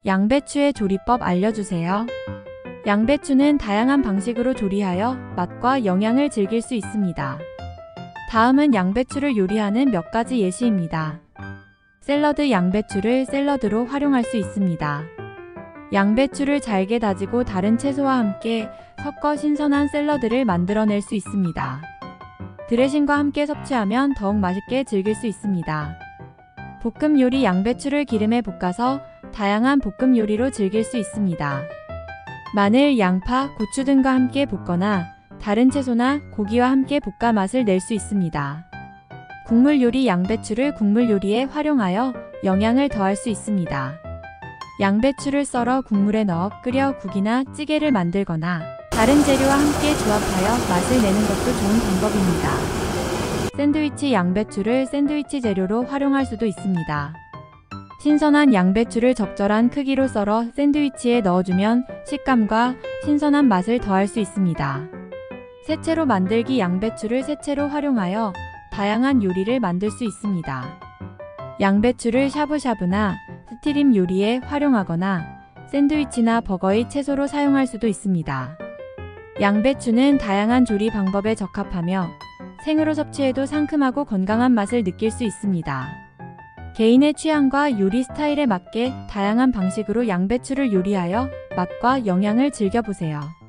양배추의 조리법 알려주세요. 양배추는 다양한 방식으로 조리하여 맛과 영양을 즐길 수 있습니다. 다음은 양배추를 요리하는 몇 가지 예시입니다. 샐러드. 양배추를 샐러드로 활용할 수 있습니다. 양배추를 잘게 다지고 다른 채소와 함께 섞어 신선한 샐러드를 만들어낼 수 있습니다. 드레싱과 함께 섭취하면 더욱 맛있게 즐길 수 있습니다. 볶음 요리. 양배추를 기름에 볶아서 다양한 볶음 요리로 즐길 수 있습니다. 마늘, 양파, 고추 등과 함께 볶거나 다른 채소나 고기와 함께 볶아 맛을 낼 수 있습니다. 국물 요리. 양배추를 국물 요리에 활용하여 영양을 더할 수 있습니다. 양배추를 썰어 국물에 넣어 끓여 국이나 찌개를 만들거나 다른 재료와 함께 조합하여 맛을 내는 것도 좋은 방법입니다. 샌드위치. 양배추를 샌드위치 재료로 활용할 수도 있습니다. 신선한 양배추를 적절한 크기로 썰어 샌드위치에 넣어주면 식감과 신선한 맛을 더할 수 있습니다. 새채로 만들기. 양배추를 새채로 활용하여 다양한 요리를 만들 수 있습니다. 양배추를 샤브샤브나 스티림 요리에 활용하거나 샌드위치나 버거의 채소로 사용할 수도 있습니다. 양배추는 다양한 조리 방법에 적합하며 생으로 섭취해도 상큼하고 건강한 맛을 느낄 수 있습니다. 개인의 취향과 요리 스타일에 맞게 다양한 방식으로 양배추를 요리하여 맛과 영양을 즐겨보세요.